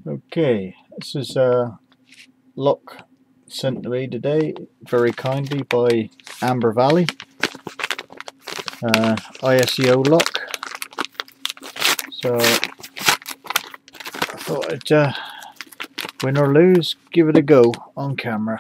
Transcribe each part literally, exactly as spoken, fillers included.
Okay, this is a lock sent to me today very kindly by Amber Valley, uh, I S E O lock. So I thought I'd uh, win or lose, give it a go on camera.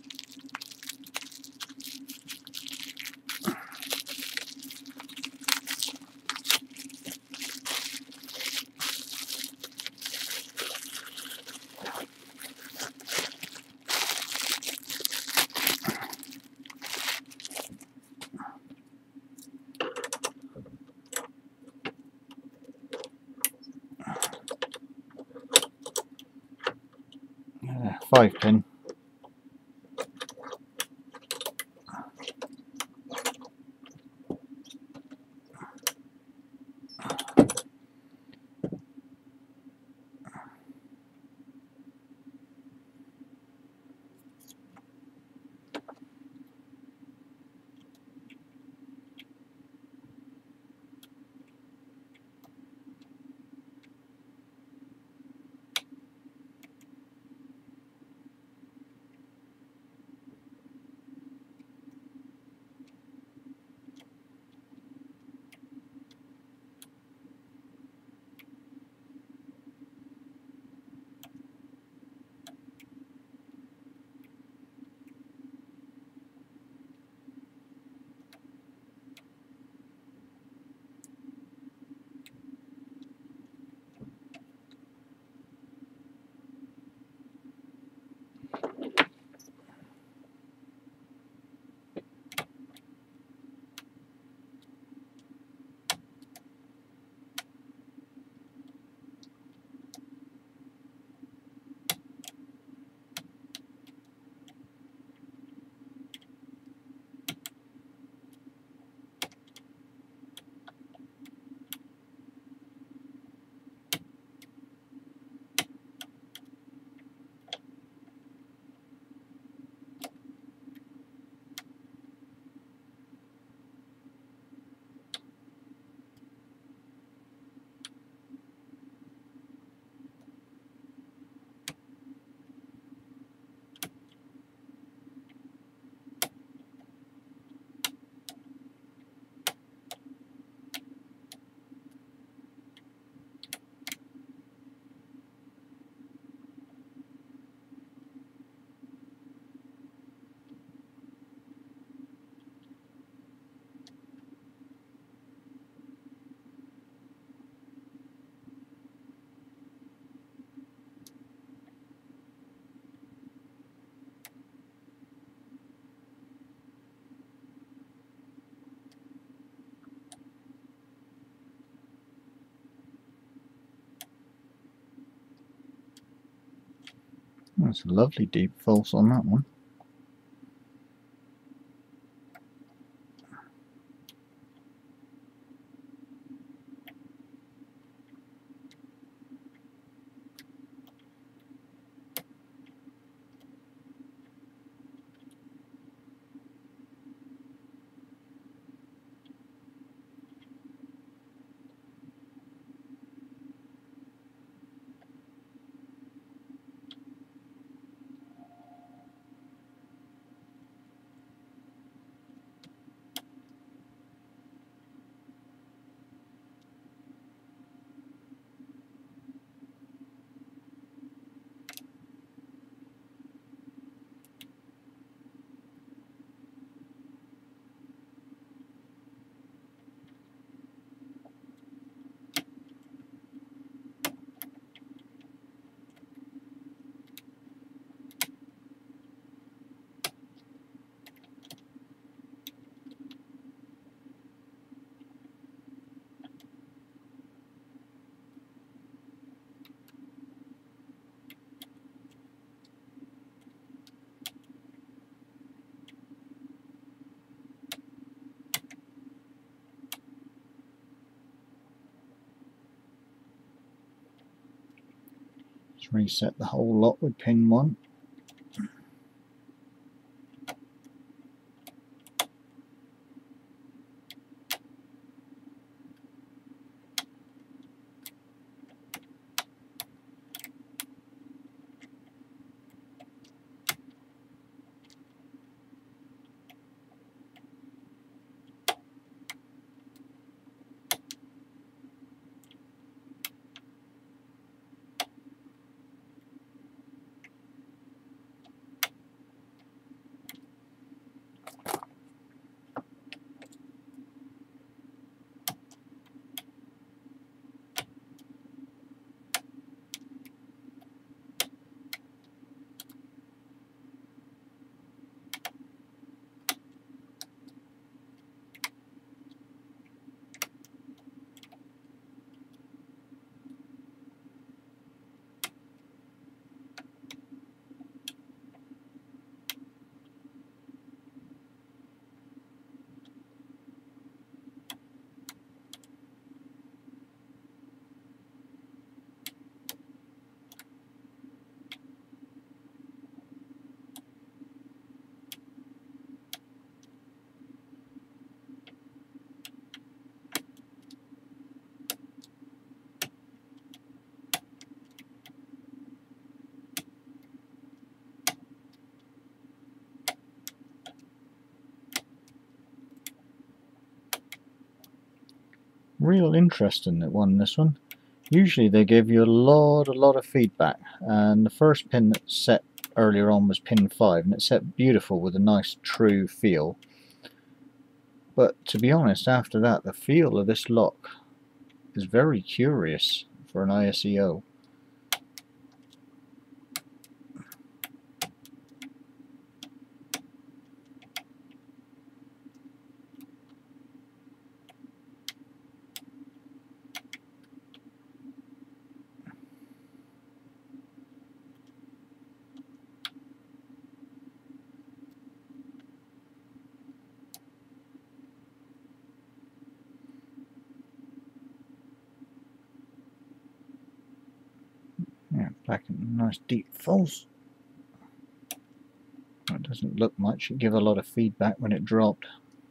Uh, five pin. That's a lovely deep false on that one. Let's reset the whole lot with pin one. Real interesting that one, this one. Usually they give you a lot, a lot of feedback, and the first pin that set earlier on was pin five, and it set beautiful with a nice true feel. But to be honest, after that, the feel of this lock is very curious for an I S E O. Yeah, back in nice deep false. It doesn't look much, it gave a lot of feedback when it dropped.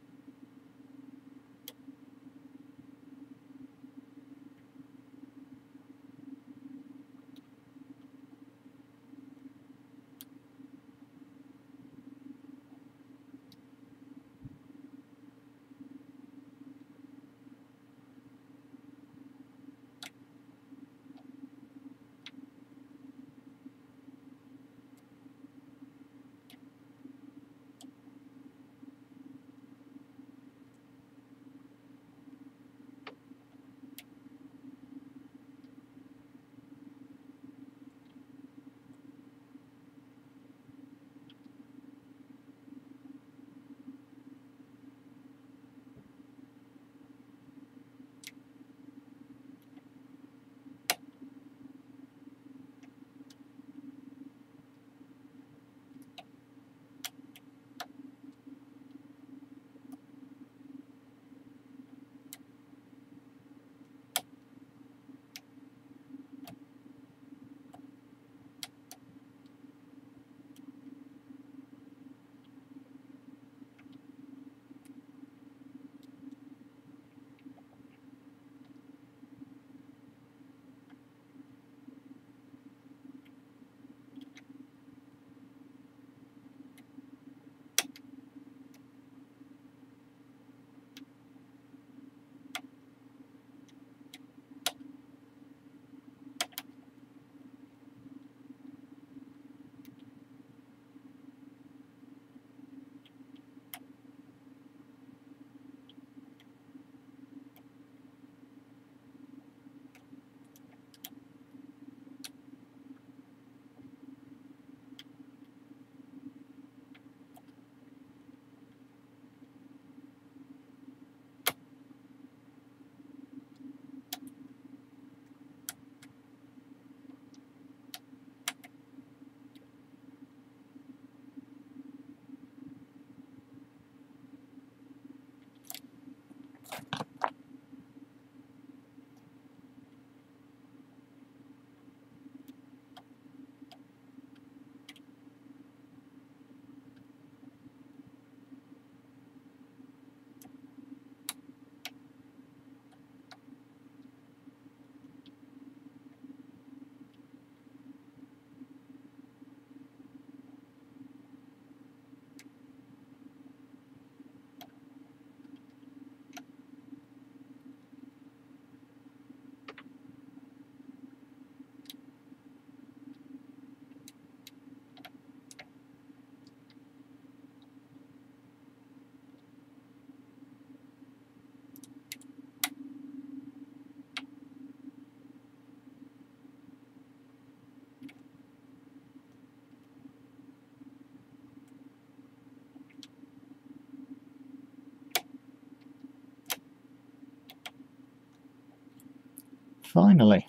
Finally.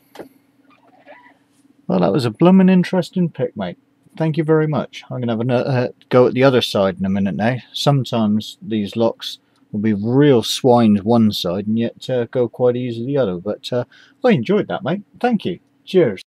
Well, that was a bloomin' interesting pick, mate. Thank you very much. I'm going to have a uh, go at the other side in a minute now. Sometimes these locks will be real swines one side and yet uh, go quite easy the other. But uh, I enjoyed that, mate. Thank you. Cheers.